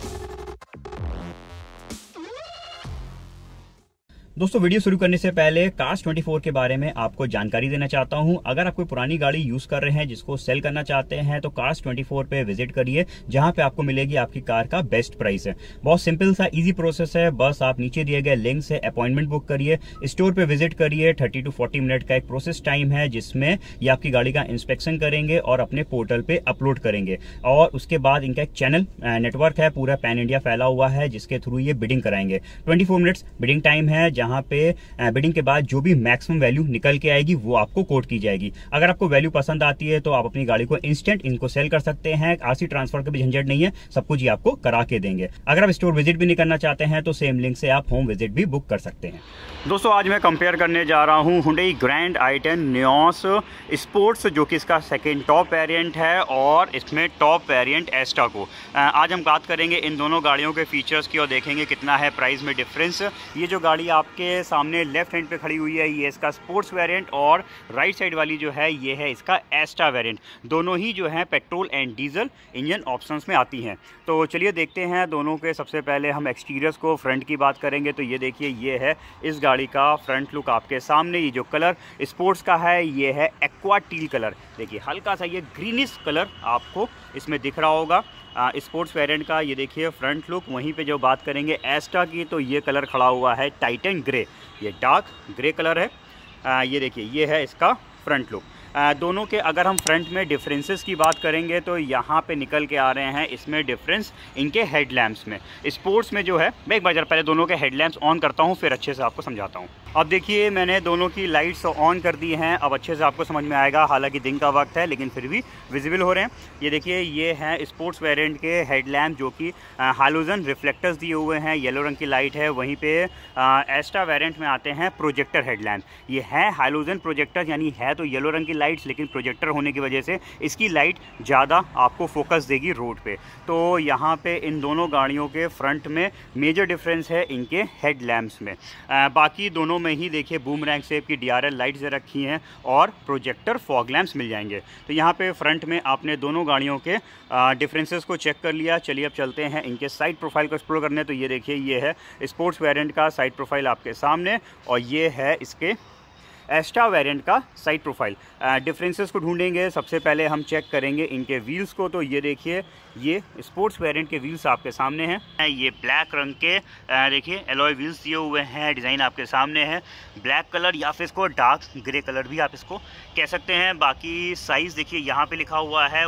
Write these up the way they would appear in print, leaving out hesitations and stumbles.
दोस्तों वीडियो शुरू करने से पहले Cars24 के बारे में आपको जानकारी देना चाहता हूं। अगर आप कोई पुरानी गाड़ी यूज कर रहे हैं जिसको सेल करना चाहते हैं तो Cars24 पे विजिट करिए, जहां पे आपको मिलेगी आपकी कार का बेस्ट प्राइस है। बहुत सिंपल सा इजी प्रोसेस है, बस आप नीचे दिए गए लिंक से अपॉइंटमेंट बुक करिए, स्टोर पे विजिट करिए। 30 to 40 मिनट का एक प्रोसेस टाइम है जिसमें ये आपकी गाड़ी का इंस्पेक्शन करेंगे और अपने पोर्टल पे अपलोड करेंगे। और उसके बाद इनका एक चैनल नेटवर्क है, पूरा पैन इंडिया फैला हुआ है, जिसके थ्रू ये बिडिंग कराएंगे। 24 मिनट्स बिडिंग टाइम है, जहां पे बिडिंग के बाद जो भी मैक्सिमम वैल्यू निकल के आएगी वो आपको कोट की जाएगी। अगर आपको वैल्यू पसंद आती है तो आप अपनी गाड़ी को इंस्टेंट इनको सेल कर सकते हैं। आरसी ट्रांसफर का भी झंझट नहीं है, सब कुछ ये आपको करा के देंगे। अगर आप स्टोर विजिट भी नहीं करना चाहते हैं तो सेम लिंक से आप होम विजिट भी बुक कर सकते हैं। दोस्तों आज मैं कंपेयर करने जा रहा हूं Hyundai grand i10 Nios sports, जो कि इसका सेकेंड टॉप वेरिएंट है, और इसमें टॉप वेरिएंट एस्टा को। आज हम बात करेंगे इन दोनों गाड़ियों के फीचर्स की और देखेंगे कितना है प्राइस में डिफरेंस। ये जो गाड़ी आपके सामने लेफ्ट हैंड पे खड़ी हुई है ये इसका स्पोर्ट्स वेरिएंट, और राइट साइड वाली जो है ये है इसका एस्टा वेरिएंट। दोनों ही जो है petrol and diesel engine options में आती हैं। तो चलिए देखते हैं दोनों के। सबसे पहले हम एक्सटीरियर्स को, फ्रंट की बात करेंगे तो ये देखिए ये है इस गाड़ी का फ्रंट लुक आपके सामने। ये जो कलर स्पोर्ट्स का है ये है एक्वा टील कलर। देखिए हल्का सा ये ग्रीनिश कलर आपको इसमें दिख रहा होगा स्पोर्ट्स वेरिएंट का। ये देखिए फ्रंट लुक। वहीं पे जो बात करेंगे एस्टा की तो ये कलर खड़ा हुआ है टाइटन ग्रे, ये डार्क ग्रे कलर है। ये देखिए ये है इसका फ्रंट लुक। दोनों के अगर हम फ्रंट में डिफरेंसेस की बात करेंगे तो यहाँ पे निकल के आ रहे हैं इसमें डिफरेंस इनके हेडलैम्प्स में। स्पोर्ट्स में जो है, मैं एक बार पहले दोनों के हेडलैम्प्स ऑन करता हूँ फिर अच्छे से आपको समझाता हूँ। अब देखिए मैंने दोनों की लाइट्स ऑन कर दी हैं, अब अच्छे से आपको समझ में आएगा। हालांकि दिन का वक्त है लेकिन फिर भी विजिबल हो रहे हैं। ये देखिए ये हैं स्पोर्ट्स वेरिएंट के हेडलैम्प, जो कि हालोजन रिफ्लेक्टर्स दिए हुए हैं, येलो रंग की लाइट है। वहीं पे एस्टा वेरिएंट में आते हैं प्रोजेक्टर हेडलैम्प। ये है हालोजन प्रोजेक्टर, यानी है तो येलो रंग की लाइट्स, लेकिन प्रोजेक्टर होने की वजह से इसकी लाइट ज़्यादा आपको फोकस देगी रोड पे। तो यहाँ पे इन दोनों गाड़ियों के फ्रंट में मेजर डिफरेंस है इनके हेडलैम्प्स में। बाकी दोनों में ही देखिए बूमरैंग शेप की DRL लाइट्स रखी हैं और प्रोजेक्टर फॉग लैंप्स मिल जाएंगे। तो यहाँ पे फ्रंट में आपने दोनों गाड़ियों के डिफरेंसेस को चेक कर लिया। चलिए अब चलते हैं इनके साइड प्रोफाइल को एक्सप्लोर करने। तो ये देखिए ये है स्पोर्ट्स वेरिएंट का साइड प्रोफाइल आपके सामने, और ये है इसके एस्टा वेरिएंट का साइड प्रोफाइल। डिफरेंसेस को ढूंढेंगे। सबसे पहले हम चेक करेंगे इनके व्हील्स को। तो ये देखिए ये स्पोर्ट्स वेरिएंट के व्हील्स आपके सामने हैं। ये ब्लैक रंग के देखिए एलॉय व्हील्स दिए हुए हैं, डिज़ाइन आपके सामने है। ब्लैक कलर या फिर इसको डार्क ग्रे कलर भी आप इसको कह सकते हैं। बाकी साइज़ देखिए यहाँ पे लिखा हुआ है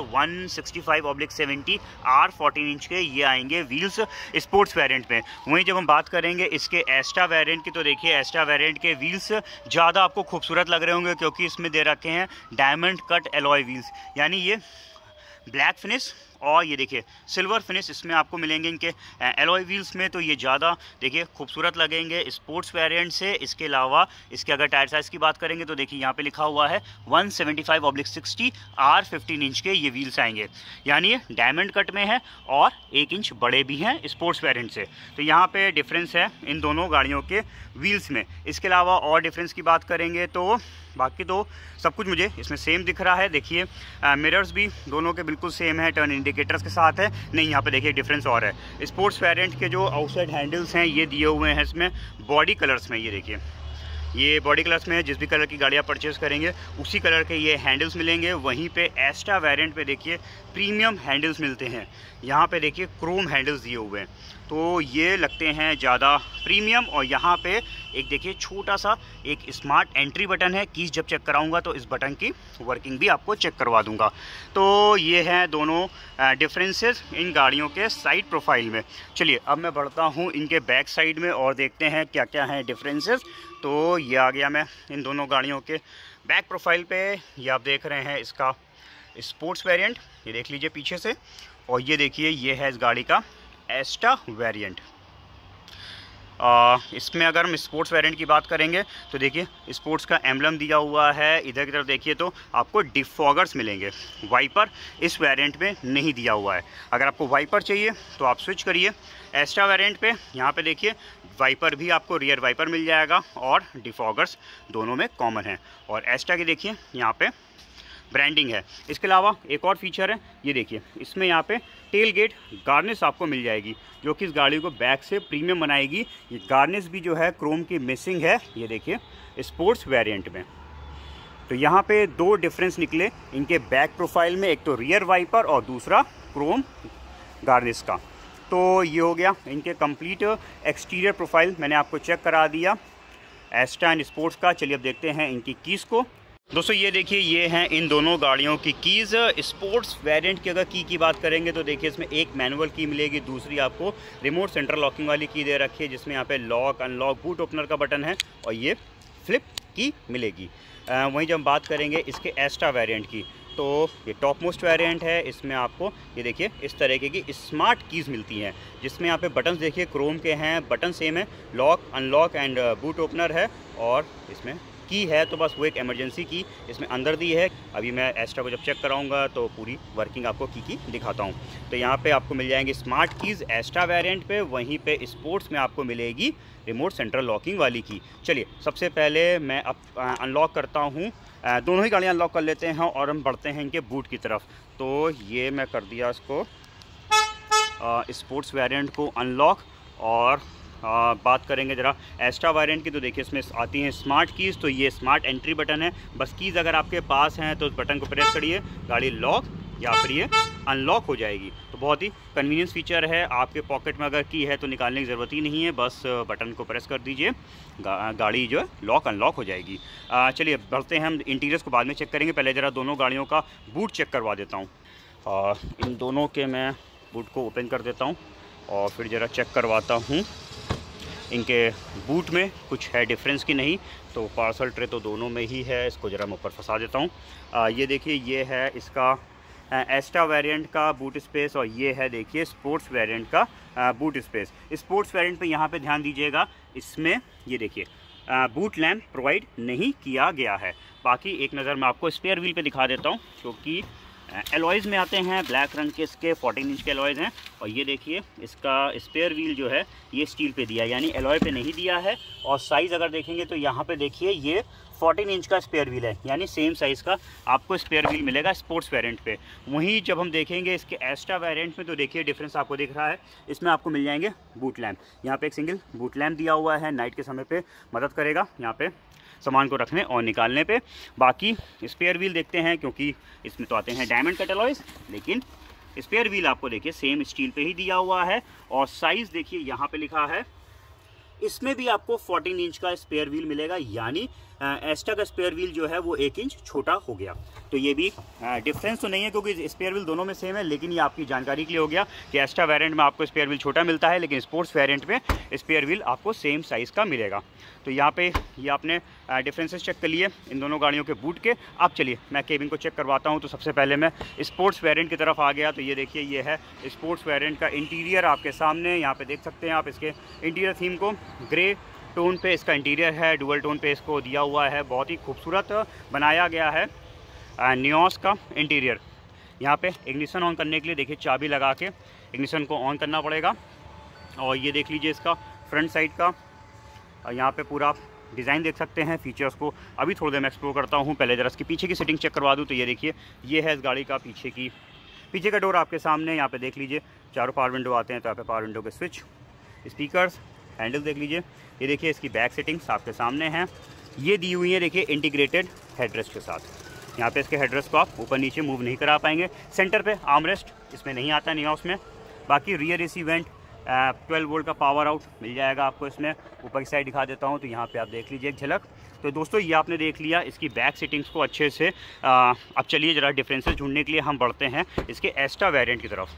165/70 R14 इंच के ये आएंगे व्हील्स स्पोर्ट्स वेरिएंट में। वहीं जब हम बात करेंगे इसके एस्टा वेरिएंट की तो देखिए एस्टा वेरिएंट के व्हील्स ज़्यादा आपको खूबसूरत लग रहे होंगे, क्योंकि इसमें दे रखे हैं डायमंड कट एलॉय व्हील्स, यानी ये ब्लैक फिनिश और ये देखिए सिल्वर फिनिश इसमें आपको मिलेंगे इनके एलॉय व्हील्स में। तो ये ज़्यादा देखिए खूबसूरत लगेंगे स्पोर्ट्स वेरिएंट से। इसके अलावा इसके अगर टायर साइज़ की बात करेंगे तो देखिए यहाँ पे लिखा हुआ है 175/60 R15 इंच के ये व्हील्स आएंगे, यानी ये डायमंड कट में है और 1 इंच बड़े भी हैं स्पोर्ट्स वेरिएंट से। तो यहाँ पे डिफरेंस है इन दोनों गाड़ियों के व्हील्स में। इसके अलावा और डिफरेंस की बात करेंगे तो बाकी तो सब कुछ मुझे इसमें सेम दिख रहा है। देखिए मिरर्स भी दोनों के बिल्कुल सेम है, टर्न इंडिकेटर्स के साथ है। नहीं, यहाँ पे देखिए डिफरेंस और है। स्पोर्ट्स वेरिएंट के जो आउटसाइड हैंडल्स हैं ये दिए हुए हैं इसमें बॉडी कलर्स में। ये देखिए ये बॉडी कलर्स में है, जिस भी कलर की गाड़ियाँ परचेज़ करेंगे उसी कलर के ये हैंडल्स मिलेंगे। वहीं पे एस्टा वेरिएंट पे देखिए प्रीमियम हैंडल्स मिलते हैं। यहाँ पे देखिए क्रोम हैंडल्स दिए हुए हैं, तो ये लगते हैं ज़्यादा प्रीमियम। और यहाँ पे एक देखिए छोटा सा एक स्मार्ट एंट्री बटन है। कीज जब चेक कराऊंगा तो इस बटन की वर्किंग भी आपको चेक करवा दूंगा। तो ये हैं दोनों डिफरेंसेस इन गाड़ियों के साइड प्रोफाइल में। चलिए अब मैं बढ़ता हूँ इनके बैक साइड में और देखते हैं क्या क्या हैं डिफरेंसेस। तो ये आ गया मैं इन दोनों गाड़ियों के बैक प्रोफाइल पे। ये आप देख रहे हैं इसका स्पोर्ट्स वेरिएंट, ये देख लीजिए पीछे से। और ये देखिए ये है इस गाड़ी का एस्टा वेरिएंट। इसमें अगर हम स्पोर्ट्स वेरिएंट की बात करेंगे तो देखिए स्पोर्ट्स का एम्बलम दिया हुआ है। इधर की तरफ देखिए तो आपको डिफॉगर्स मिलेंगे। वाइपर इस वेरिएंट में नहीं दिया हुआ है। अगर आपको वाइपर चाहिए तो आप स्विच करिए एस्टा वेरिएंट पे। यहाँ पे देखिए वाइपर भी आपको रियर वाइपर मिल जाएगा और डिफॉगर्स दोनों में कॉमन है। और एस्टा की देखिए यहाँ पे ब्रांडिंग है। इसके अलावा एक और फीचर है, ये देखिए इसमें यहाँ पे टेल गेट गार्निश आपको मिल जाएगी, जो कि इस गाड़ी को बैक से प्रीमियम बनाएगी। ये गार्निश भी जो है क्रोम की मिसिंग है, ये देखिए स्पोर्ट्स वेरिएंट में। तो यहाँ पे दो डिफरेंस निकले इनके बैक प्रोफाइल में, एक तो रियर वाइपर और दूसरा क्रोम गार्निश का। तो ये हो गया इनके कंप्लीट एक्सटीरियर प्रोफाइल, मैंने आपको चेक करा दिया एस्टा एंड स्पोर्ट्स का। चलिए अब देखते हैं इनकी कीज़ को। दोस्तों ये देखिए, ये हैं इन दोनों गाड़ियों की कीज़। स्पोर्ट्स वेरिएंट की अगर की बात करेंगे तो देखिए इसमें एक मैनुअल की मिलेगी, दूसरी आपको रिमोट सेंट्रल लॉकिंग वाली की दे रखी है, जिसमें यहाँ पे लॉक अनलॉक बूट ओपनर का बटन है, और ये फ्लिप की मिलेगी। वहीं जब हम बात करेंगे इसके एस्टा वेरिएंट की, तो ये टॉप मोस्ट वेरिएंट है। इसमें आपको ये देखिए इस तरीके की स्मार्ट कीज़ मिलती हैं, जिसमें यहाँ पे बटन्स देखिए क्रोम के हैं, बटन सेम है, lock unlock and boot opener है, और इसमें की है तो बस वो एक इमरजेंसी की इसमें अंदर दी है। अभी मैं एस्ट्रा को जब चेक कराऊंगा तो पूरी वर्किंग आपको की दिखाता हूँ। तो यहाँ पे आपको मिल जाएंगे स्मार्ट कीज़ एस्ट्रा वेरिएंट पे, वहीं पे स्पोर्ट्स में आपको मिलेगी रिमोट सेंट्रल लॉकिंग वाली की। चलिए सबसे पहले मैं अब अनलॉक करता हूँ, दोनों ही गाड़ियाँ अनलॉक कर लेते हैं और हम बढ़ते हैं इनके बूट की तरफ। तो ये मैं कर दिया इसको स्पोर्ट्स वेरिएंट को अनलॉक। और बात करेंगे ज़रा एस्ट्रा वेरिएंट की, तो देखिए इसमें आती हैं स्मार्ट कीज़। तो ये स्मार्ट एंट्री बटन है, बस कीज़ अगर आपके पास हैं तो उस बटन को प्रेस करिए, गाड़ी लॉक या फिर ये अनलॉक हो जाएगी। तो बहुत ही कन्वीनियंस फीचर है, आपके पॉकेट में अगर की है तो निकालने की ज़रूरत ही नहीं है, बस बटन को प्रेस कर दीजिए, गाड़ी जो है लॉक अनलॉक हो जाएगी। चलिए बढ़ते हैं, हम इंटीरियर्स को बाद में चेक करेंगे, पहले ज़रा दोनों गाड़ियों का बूट चेक करवा देता हूँ। इन दोनों के मैं बूट को ओपन कर देता हूँ और फिर ज़रा चेक करवाता हूँ इनके बूट में कुछ है डिफरेंस की नहीं। तो पार्सल ट्रे तो दोनों में ही है, इसको ज़रा मैं ऊपर फंसा देता हूँ। ये देखिए ये है इसका एस्ट्रा वेरिएंट का बूट स्पेस, और ये है देखिए स्पोर्ट्स वेरिएंट का बूट स्पेस। स्पोर्ट्स वेरिएंट पे यहाँ पे ध्यान दीजिएगा, इसमें ये देखिए बूट लैम्प प्रोवाइड नहीं किया गया है। बाकी एक नज़र मैं आपको स्पेयर व्हील पे दिखा देता हूँ, क्योंकि एलॉयज़ में आते हैं, ब्लैक रंग के इसके 14 इंच के एलॉयज़ हैं। और ये देखिए इसका स्पेयर व्हील जो है ये स्टील पे दिया है, यानी एलॉय पे नहीं दिया है। और साइज़ अगर देखेंगे तो यहाँ पे देखिए ये 14 इंच का स्पेयर व्हील है, यानी सेम साइज़ का आपको स्पेयर व्हील मिलेगा स्पोर्ट्स वेरिएंट पे। वहीं जब हम देखेंगे इसके एस्ट्रा वेरिएंट में, तो देखिए डिफरेंस आपको दिख रहा है, इसमें आपको मिल जाएंगे बूट लैम्प। यहाँ पे एक सिंगल बूट लैम्प दिया हुआ है, नाइट के समय पे मदद करेगा यहाँ पे सामान को रखने और निकालने पे। बाकी स्पेयर व्हील देखते हैं, क्योंकि इसमें तो आते हैं डायमंड कट एलॉयज़, लेकिन स्पेयर व्हील आपको देखिए सेम स्टील पे ही दिया हुआ है। और साइज़ देखिए यहाँ पे लिखा है, इसमें भी आपको 14 इंच का स्पेयर व्हील मिलेगा, यानी एस्ट्रा का स्पेयर व्हील जो है वो 1 इंच छोटा हो गया। तो ये भी डिफरेंस तो नहीं है, क्योंकि स्पेयर व्हील दोनों में सेम है, लेकिन ये आपकी जानकारी के लिए हो गया कि एस्ट्रा वेरिएंट में आपको स्पेयर व्हील छोटा मिलता है, लेकिन स्पोर्ट्स वेरिएंट में स्पेयर व्हील आपको सेम साइज़ का मिलेगा। तो यहाँ पे ये आपने डिफरेंसेस चेक कर लिए इन दोनों गाड़ियों के बूट के। अब चलिए मैं केबिन को चेक करवाता हूँ। तो सबसे पहले मैं स्पोर्ट्स वेरिएंट की तरफ आ गया। तो ये देखिए ये है स्पोर्ट्स वेरिएंट का इंटीरियर आपके सामने, यहाँ पे देख सकते हैं आप इसके इंटीरियर थीम को। ग्रे टोन पे इसका इंटीरियर है, डुअल टोन पे इसको दिया हुआ है, बहुत ही खूबसूरत बनाया गया है नियोस का इंटीरियर। यहाँ पे इग्निशन ऑन करने के लिए देखिए चाबी लगा के इग्निशन को ऑन करना पड़ेगा। और ये देख लीजिए इसका फ्रंट साइड का, यहाँ पे पूरा डिज़ाइन देख सकते हैं। फीचर्स को अभी थोड़ी देर में एक्सप्लोर करता हूँ, पहले जरा इसकी पीछे की सेटिंग चेक करवा दूँ। तो ये देखिए ये है इस गाड़ी का पीछे का डोर आपके सामने, यहाँ पे देख लीजिए चारों पावर विंडो आते हैं। तो यहाँ पे पावर विंडो के स्विच, स्पीकर्स, हैंडल देख लीजिए। ये देखिए इसकी बैक सेटिंग्स आपके सामने हैं, ये दी हुई है देखिए इंटीग्रेटेड हेडरेस्ट के साथ। यहाँ पे इसके हेडरेस्ट को आप ऊपर नीचे मूव नहीं करा पाएंगे। सेंटर पे आर्मरेस्ट इसमें नहीं आता नियोस में। बाकी रियर एसी वेंट, 12 वोल्ट का पावर आउट मिल जाएगा आपको इसमें। ऊपर की साइड दिखा देता हूँ, तो यहाँ पे आप देख लीजिए एक झलक। तो दोस्तों ये आपने देख लिया इसकी बैक सेटिंग्स को अच्छे से। अब चलिए ज़रा डिफरेंसेस ढूंढने के लिए हम बढ़ते हैं इसके एस्ट्रा वेरिएंट की तरफ।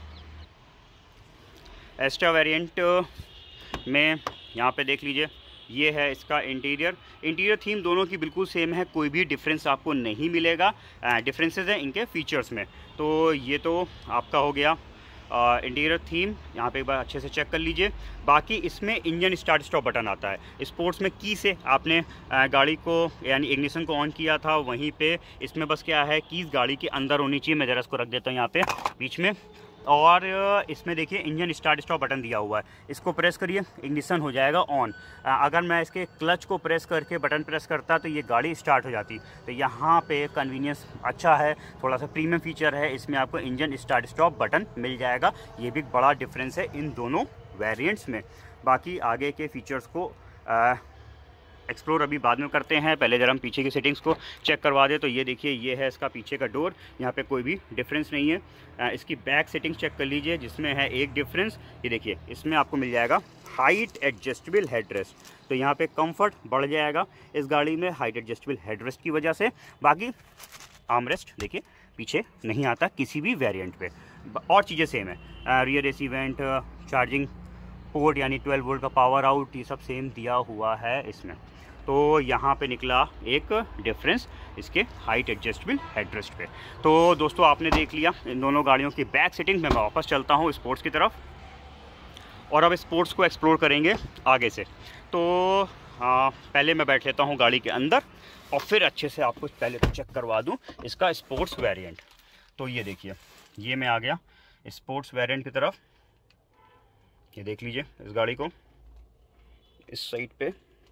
एस्ट्रा वेरिएंट में यहाँ पे देख लीजिए ये है इसका इंटीरियर थीम दोनों की बिल्कुल सेम है, कोई भी डिफरेंस आपको नहीं मिलेगा। डिफरेंसेस हैं इनके फीचर्स में। तो ये तो आपका हो गया इंटीरियर थीम, यहाँ पे एक बार अच्छे से चेक कर लीजिए। बाकी इसमें इंजन स्टार्ट स्टॉप बटन आता है। स्पोर्ट्स में की से आपने गाड़ी को यानी इग्निशन को ऑन किया था, वहीं पे इसमें बस क्या है कीज़ गाड़ी के अंदर होनी चाहिए। मैं ज़रा इसको रख देता हूँ यहाँ पे बीच में। और इसमें देखिए इंजन स्टार्ट स्टॉप बटन दिया हुआ है, इसको प्रेस करिए इग्निशन हो जाएगा ऑन। अगर मैं इसके क्लच को प्रेस करके बटन प्रेस करता तो ये गाड़ी स्टार्ट हो जाती। तो यहाँ पे कन्वीनियंस अच्छा है, थोड़ा सा प्रीमियम फीचर है, इसमें आपको इंजन स्टार्ट स्टॉप बटन मिल जाएगा। ये भी बड़ा डिफरेंस है इन दोनों वेरिएंट्स में। बाकी आगे के फीचर्स को एक्सप्लोर अभी बाद में करते हैं, पहले जरा हम पीछे की सेटिंग्स को चेक करवा दें। तो ये देखिए, ये है इसका पीछे का डोर, यहाँ पे कोई भी डिफरेंस नहीं है। इसकी बैक सेटिंग्स चेक कर लीजिए, जिसमें है एक डिफरेंस, ये देखिए इसमें आपको मिल जाएगा हाइट एडजस्टेबल हेडरेस्ट। तो यहाँ पे कंफर्ट बढ़ जाएगा इस गाड़ी में हाइट एडजस्टेबल हेडरेस्ट की वजह से। बाकी आर्मरेस्ट देखिए पीछे नहीं आता किसी भी वेरिएंट पे, और चीज़ें सेम है। Rear AC vent, charging port यानी 12 वोल्ट का पावर आउट, ये सब सेम दिया हुआ है इसमें। तो यहाँ पे निकला एक डिफरेंस इसके हाइट एडजस्टेबल हेडरेस्ट पे। तो दोस्तों आपने देख लिया इन दोनों गाड़ियों की बैक सेटिंग में। मैं वापस चलता हूँ स्पोर्ट्स की तरफ, और अब स्पोर्ट्स को एक्सप्लोर करेंगे आगे से। तो पहले मैं बैठ लेता हूँ गाड़ी के अंदर, और फिर अच्छे से आपको पहले तो चेक करवा दूँ इसका स्पोर्ट्स वेरिएंट। तो ये देखिए, ये मैं आ गया स्पोर्ट्स वेरिएंट की तरफ। ये देख लीजिए इस गाड़ी को इस साइड पे,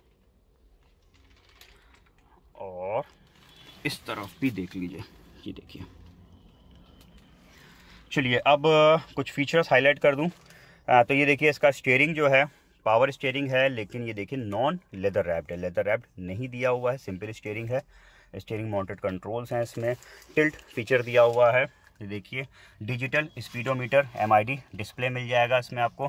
और इस तरफ भी देख लीजिए, ये देखिए। चलिए अब कुछ फीचर्स हाईलाइट कर दूं। तो ये देखिए इसका स्टीयरिंग जो है पावर स्टीयरिंग है, लेकिन ये देखिए नॉन लेदर रैप्ड है, लेदर रैप्ड नहीं दिया हुआ है, सिंपल स्टीयरिंग है। स्टीयरिंग माउंटेड कंट्रोल्स हैं इसमें, टिल्ट फीचर दिया हुआ है। ये देखिए डिजिटल स्पीडोमीटर MID डिस्प्ले मिल जाएगा इसमें आपको।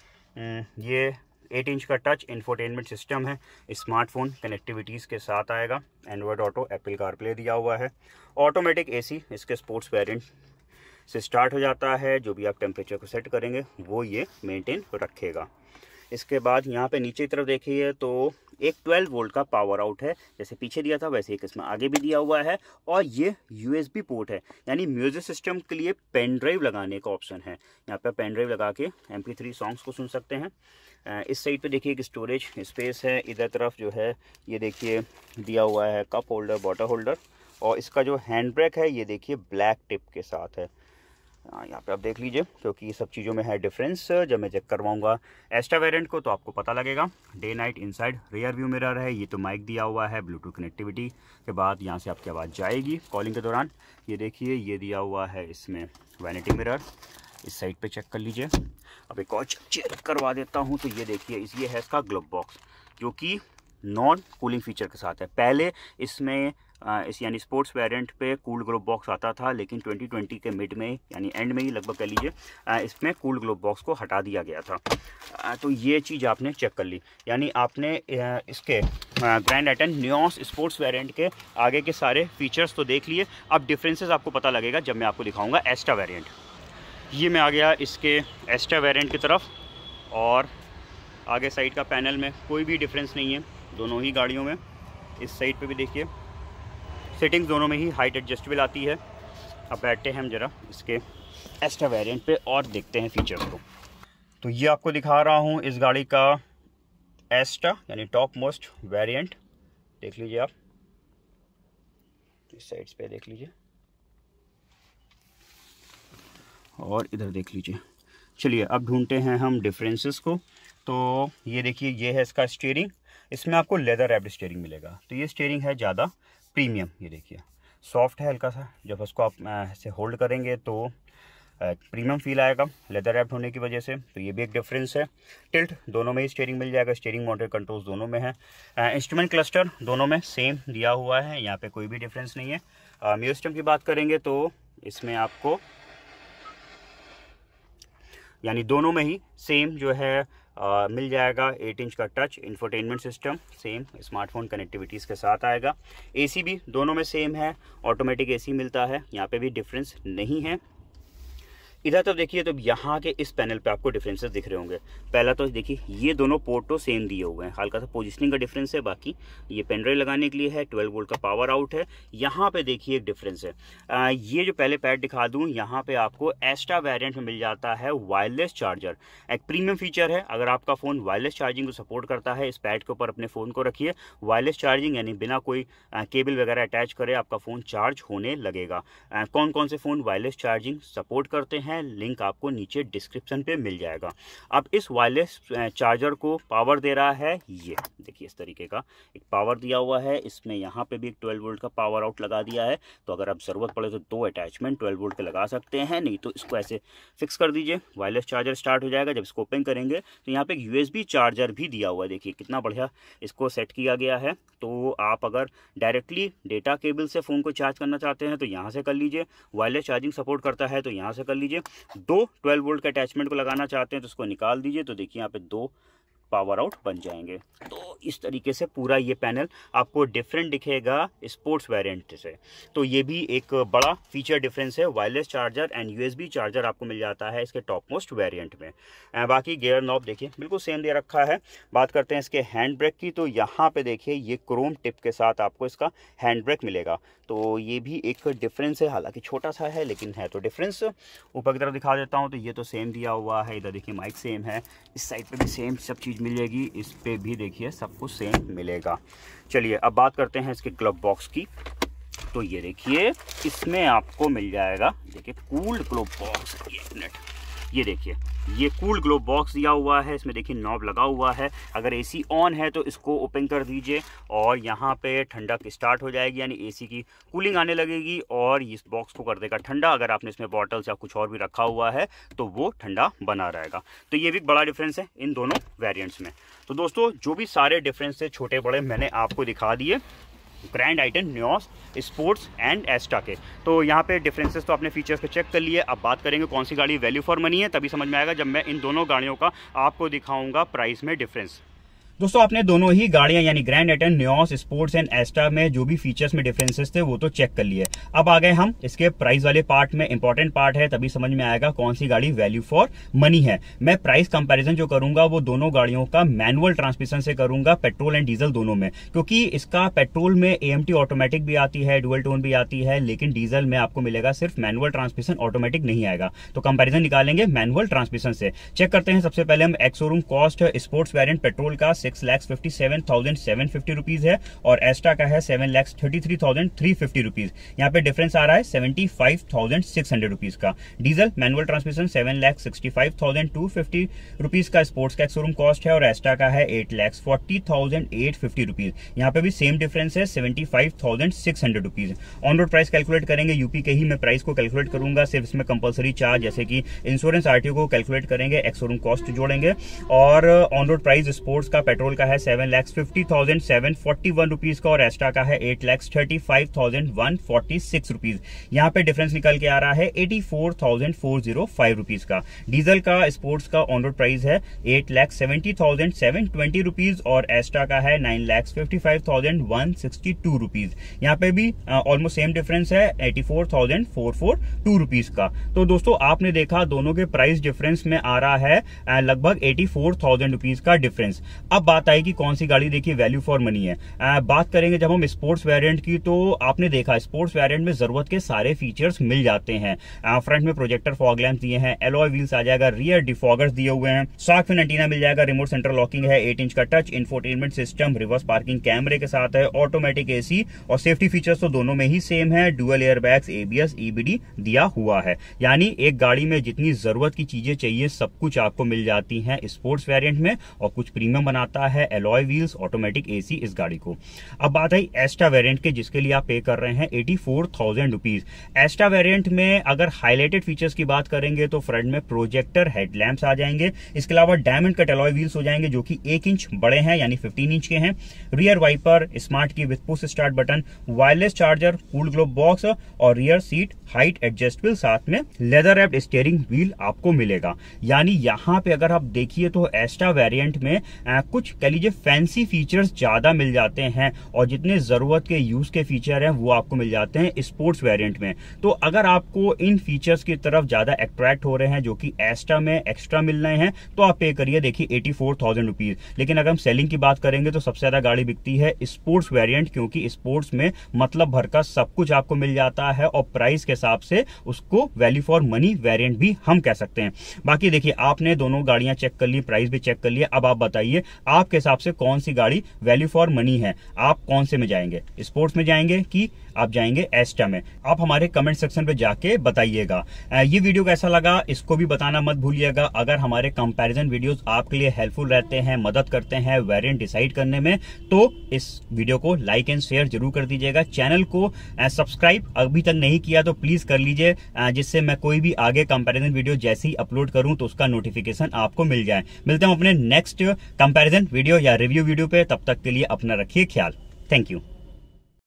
ये 8 इंच का टच इंफोटेनमेंट सिस्टम है, स्मार्टफोन कनेक्टिविटीज़ के साथ आएगा। एंड्रॉयड ऑटो, एप्पल कारप्ले दिया हुआ है। ऑटोमेटिक AC इसके स्पोर्ट्स वेरिएंट से स्टार्ट हो जाता है, जो भी आप टेम्परेचर को सेट करेंगे वो ये मेंटेन रखेगा। इसके बाद यहाँ पे नीचे की तरफ देखिए तो एक 12 वोल्ट का पावर आउट है, जैसे पीछे दिया था वैसे एक इसमें आगे भी दिया हुआ है। और ये USB पोर्ट है, यानी म्यूजिक सिस्टम के लिए पेन ड्राइव लगाने का ऑप्शन है। यहाँ पे पेन ड्राइव लगा के MP3 सॉन्ग्स को सुन सकते हैं। इस साइड पे देखिए एक स्टोरेज स्पेस है। इधर तरफ जो है ये देखिए दिया हुआ है कप होल्डर, बॉटल होल्डर। और इसका जो हैंड ब्रेक है ये देखिए ब्लैक टिप के साथ है। यहाँ पे आप देख लीजिए, क्योंकि ये सब चीज़ों में है डिफरेंस। जब मैं चेक करवाऊंगा एस्टा वेरिएंट को तो आपको पता लगेगा। Day night inside rear view mirror है, ये तो माइक दिया हुआ है। ब्लूटूथ कनेक्टिविटी के बाद यहाँ से आपकी आवाज़ जाएगी कॉलिंग के दौरान। ये देखिए ये दिया हुआ है इसमें वैनिटी मिरर, इस साइड पे चेक कर लीजिए। अब एक और चेक करवा देता हूँ। तो ये देखिए ये है इसका ग्लोव बॉक्स, जो कि नॉन कूलिंग फीचर के साथ है। पहले इसमें इस यानी स्पोर्ट्स वेरिएंट पे कूल ग्लोव बॉक्स आता था, लेकिन 2020 के मिड में यानी एंड में ही लगभग कह लीजिए इसमें कूल ग्लोव बॉक्स को हटा दिया गया था। तो ये चीज़ आपने चेक कर ली, यानी आपने इसके grand i ten Nios sports variant के आगे के सारे फीचर्स तो देख लिए। अब डिफरेंसेस आपको पता लगेगा जब मैं आपको दिखाऊंगा एस्टा वेरिएंट। ये मैं आ गया इसके एस्टा वेरिएंट की तरफ, और आगे साइड का पैनल में कोई भी डिफरेंस नहीं है दोनों ही गाड़ियों में। इस साइड पे भी देखिए सेटिंग्स दोनों में ही हाइट एडजस्टेबल आती है। अब बैठते हैं हम जरा इसके एस्टा वेरिएंट पे और देखते हैं फीचर्स को। तो ये आपको दिखा रहा हूँ इस गाड़ी का एस्टा यानी टॉप मोस्ट वेरिएंट, देख लीजिए आप। इस साइड्स पे देख लीजिए और इधर देख लीजिए। चलिए अब ढूंढते हैं हम डिफरेंसेस को। तो ये देखिए ये है इसका स्टीयरिंग, इसमें आपको लेदर रैप्ड स्टीयरिंग मिलेगा। तो ये स्टीयरिंग है ज़्यादा प्रीमियम, ये देखिए सॉफ्ट है हल्का सा। जब उसको आप ऐसे होल्ड करेंगे तो प्रीमियम फील आएगा लेदर रैप्ड होने की वजह से। तो ये भी एक डिफरेंस है। टिल्ट दोनों में ही स्टीयरिंग मिल जाएगा, स्टीयरिंग माउंटेड कंट्रोल्स दोनों में है। इंस्ट्रूमेंट क्लस्टर दोनों में सेम दिया हुआ है, यहाँ पे कोई भी डिफरेंस नहीं है। म्यूजिक सिस्टम की बात करेंगे तो इसमें आपको यानी दोनों में ही सेम जो है मिल जाएगा 8 इंच का touch infotainment system, same smartphone connectivities के साथ आएगा। AC भी दोनों में सेम है, ऑटोमेटिक AC मिलता है, यहाँ पे भी डिफरेंस नहीं है। इधर तो देखिए तो यहाँ के इस पैनल पे आपको डिफरेंसेस दिख रहे होंगे। पहला तो देखिए ये दोनों पोर्ट तो सेम दिए हुए हैं, हल्का सा पोजिशनिंग का डिफरेंस है। बाकी ये पेन ड्राइव लगाने के लिए है, 12 वोल्ट का पावर आउट है। यहाँ पे देखिए एक डिफरेंस है। ये जो पहले पैड दिखा दूँ, यहाँ पे आपको एस्टा वेरिएंट में मिल जाता है वायरलेस चार्जर। एक प्रीमियम फीचर है। अगर आपका फ़ोन वायरलेस चार्जिंग को सपोर्ट करता है, इस पैड के ऊपर अपने फ़ोन को रखिए, वायरलेस चार्जिंग यानी बिना कोई केबल वगैरह अटैच करे आपका फ़ोन चार्ज होने लगेगा। कौन कौन से फ़ोन वायरलेस चार्जिंग सपोर्ट करते हैं हैं, लिंक आपको नीचे डिस्क्रिप्शन पे मिल जाएगा। अब इस वायरलेस चार्जर को पावर दे रहा है, ये देखिए इस तरीके का एक पावर दिया हुआ है। इसमें यहाँ पे भी एक 12 वोल्ट का पावर आउट लगा दिया है, तो अगर आप ज़रूरत पड़े तो 2 अटैचमेंट 12 वोल्ट के लगा सकते हैं, नहीं तो इसको ऐसे फिक्स कर दीजिए, वायरलेस चार्जर स्टार्ट हो जाएगा। जब इसको ओपन करेंगे तो यहाँ पे एक USB चार्जर भी दिया हुआ है, देखिए कितना बढ़िया इसको सेट किया गया है। तो आप अगर डायरेक्टली डेटा केबल से फ़ोन को चार्ज करना चाहते हैं तो यहाँ से कर लीजिए, वायरलेस चार्जिंग सपोर्ट करता है तो यहाँ से कर लीजिए। 2 12 वोल्ट के अटैचमेंट को लगाना चाहते हैं तो उसको निकाल दीजिए, तो देखिए यहाँ पे 2 पावर आउट बन जाएंगे। तो इस तरीके से पूरा ये पैनल आपको डिफरेंट दिखेगा स्पोर्ट्स वेरिएंट से। तो ये भी एक बड़ा फीचर डिफरेंस है, wireless charger and USB charger आपको मिल जाता है इसके टॉप मोस्ट वेरिएंट में। बाकी गियर नॉब देखिए बिल्कुल सेम दे रखा है। बात करते हैं इसके हैंड ब्रेक की, तो यहाँ पे देखिए ये क्रोम टिप के साथ आपको इसका हैंड ब्रेक मिलेगा, तो ये भी एक डिफरेंस है, हालांकि छोटा सा है लेकिन है तो डिफरेंस। ऊपर की तरफ दिखा देता हूँ तो ये तो सेम दिया हुआ है, इधर देखिए माइक सेम है, इस साइड पे भी सेम सब चीज़ मिल जाएगी, इस पे भी देखिए सब कुछ सेम मिलेगा। चलिए अब बात करते हैं इसके ग्लव बॉक्स की। तो ये देखिए इसमें आपको मिल जाएगा, देखिए कूल्ड ग्लव बॉक्स। एक मिनट, ये देखिए ये कूल ग्लो बॉक्स दिया हुआ है, इसमें देखिए नॉब लगा हुआ है। अगर AC ऑन है तो इसको ओपन कर दीजिए और यहाँ पे ठंडक स्टार्ट हो जाएगी, यानी AC की कूलिंग आने लगेगी और इस बॉक्स को कर देगा ठंडा। अगर आपने इसमें बॉटल्स या कुछ और भी रखा हुआ है तो वो ठंडा बना रहेगा। तो ये भी बड़ा डिफरेंस है इन दोनों वेरिएंट्स में। तो दोस्तों जो भी सारे डिफरेंस है छोटे बड़े मैंने आपको दिखा दिए ग्रैंड आइटन, न्योस, स्पोर्ट्स एंड एस्टा के। तो यहाँ पे डिफरेंसेस तो आपने फीचर्स पे चेक कर लिए। अब बात करेंगे कौन सी गाड़ी वैल्यू फॉर मनी है, तभी समझ में आएगा जब मैं इन दोनों गाड़ियों का आपको दिखाऊंगा प्राइस में डिफरेंस। दोस्तों आपने दोनों ही गाड़ियां यानी ग्रैंड आइटन, न्योस, स्पोर्ट्स एंड एस्टा में जो भी फीचर्स में डिफरेंसेस थे वो तो चेक कर लिए। अब आ गए हम इसके प्राइस वाले पार्ट में, इंपॉर्टेंट पार्ट है, तभी समझ में आएगा कौन सी गाड़ी वैल्यू फॉर मनी है। मैं प्राइस कंपैरिजन जो करूंगा वो दोनों गाड़ियों का मैनुअल ट्रांसमिशन से करूंगा, पेट्रोल एंड डीजल दोनों में, क्योंकि इसका पेट्रोल में AMT ऑटोमेटिक भी आती है, डुअल टोन भी आती है, लेकिन डीजल में आपको मिलेगा सिर्फ मैनुअल ट्रांसमिशन, ऑटोमेटिक नहीं आएगा। तो कंपेरिजन निकालेंगे मैनुअल ट्रांसमिशन से। चेक करते हैं सबसे पहले हम ex showroom cost Sports variant petrol का 6,57,750 रुपीज है और एस्टा का है 7,33,350 रुपीज। यहाँ पे डिफरेंस आ रहा है 75,600 रुपीज का। डीजल मैनुअल ट्रांसमिशन 7,65,250 रुपीज का स्पोर्ट्स का शोरूम कॉस्ट है और एस्टा का है 8,40,850 रुपीज। यहाँ पे भी सेम डिफरेंस है 75,600 rupees. On road price calculate करेंगे, यूपी के ही मैं प्राइस को कैलकुलेट करूंगा, सिर्फ इसमें कंपलसरी चार्ज जैसे कि इंश्योरेंस RTO को कैलकुलेट करेंगे, एक्स शोरूम कॉस्ट जोड़ेंगे। और ऑन रोड प्राइस स्पोर्ट्स का पेट्रोल का है 7,50,741 रुपीज का और एस्टा का है 8,35,146 रुपीज। यहाँ पे डिफरेंस निकल के आ रहा है 84,405 रुपीज का। डीजल का स्पोर्ट्स का ऑन रोड प्राइस है 8,70,720 रुपीज और एस्टा का है 9,55,162 रुपीज। यहाँ पे भी ऑलमोस्ट सेम डिफरेंस है 84,442 रुपीज का। तो दोस्तों आपने देखा दोनों के प्राइस डिफरेंस में आ रहा है लगभग 84,000 रुपीज का डिफरेंस। अब बात आएगी कौन सी गाड़ी देखिए वैल्यू फॉर मनी है। बात करेंगे जब हम स्पोर्ट्स वेरिएंट की, तो आपने देखा स्पोर्ट्स वेरिएंट में जरूरत के सारे फीचर्स मिल जाते हैं। फ्रंट में प्रोजेक्टर फॉग लैंप दिए हैं, एलॉय व्हील्स आ जाएगा, रियर डिफॉगर्स दिए हुए हैं, शार्क फिन एंटीना मिल जाएगा, रिमोट सेंट्रल लॉकिंग है, 8 इंच का touch infotainment system, reverse parking कैमरे के साथ है, ऑटोमेटिक AC और सेफ्टी फीचर्स तो दोनों में ही सेम है। डुअल एयरबैग्स, ABS, EBD दिया हुआ है, यानी एक गाड़ी में जितनी जरूरत की चीजें चाहिए सब कुछ आपको मिल जाती हैं स्पोर्ट्स वेरिएंट में। और कुछ प्रीमियम बनाता है एलॉय व्हील्स, ऑटोमेटिक AC इस गाड़ी को। अब बात आई एस्टा वेरिएंट के, जिसके लिए आप पे कर रहे हैं 84,000 रुपीज। एस्टा वेरिएंट में अगर हाईलाइटेड फीचर्स की बात करेंगे तो फ्रंट में प्रोजेक्टर हेडलैम्प्स आ जाएंगे, इसके अलावा डायमंड कट एलॉय व्हील्स हो जाएंगे जो कि 1 इंच बड़े हैं यानी 15 इंच के हैं, rear wiper, smart key with push start button, wireless charger, cool glove box और रियर सीट हाइट एडजस्टेबल, साथ में लेदर रैप्ड स्टीयरिंग व्हील आपको मिलेगा। यानी यहाँ पे अगर आप देखिए तो एस्टा वेरिएंट में कुछ कह लीजिए फैंसी फीचर्स ज्यादा मिल जाते हैं और जितने जरूरत के यूज के फीचर हैं वो आपको मिल जाते हैं स्पोर्ट्स वेरिएंट में। तो अगर आपको इन फीचर्स की तरफ ज्यादा अट्रैक्ट हो रहे हैं जो कि एस्टा में एक्स्ट्रा मिल रहे हैं तो आप पे करिए देखिए 84,000 रुपीज। लेकिन अगर हम सेलिंग की बात करेंगे तो सबसे ज्यादा गाड़ी बिकती है स्पोर्ट्स वेरिएंट, क्योंकि स्पोर्ट्स में मतलब भर का सब कुछ आपको मिल जाता है और प्राइस के हिसाब से उसको वैल्यू फॉर मनी वेरिएंट भी हम कह सकते हैं। बाकी देखिए आपने दोनों गाड़ियां चेक कर ली, प्राइस भी चेक कर लिया। अब आप बताइए आपके हिसाब से कौन सी गाड़ी वैल्यू फॉर मनी है, आप कौन से में जाएंगे, स्पोर्ट्स में जाएंगे कि आप जाएंगे एस्टा में। आप हमारे कमेंट सेक्शन पे जाके बताइएगा। ये वीडियो कैसा लगा इसको भी बताना मत भूलिएगा। अगर हमारे कंपैरिजन वीडियोस आपके लिए हेल्पफुल रहते हैं, मदद करते हैं वेरिएंट डिसाइड करने में, तो इस वीडियो को लाइक एंड शेयर जरूर कर दीजिएगा। चैनल को सब्सक्राइब अभी तक नहीं किया तो प्लीज कर लीजिए, जिससे मैं कोई भी आगे कंपैरिजन वीडियो जैसे ही अपलोड करूं तो उसका नोटिफिकेशन आपको मिल जाए। मिलते हैं अपने नेक्स्ट कंपैरिजन वीडियो या रिव्यू वीडियो पे, तब तक के लिए अपना रखिए ख्याल। Thank you.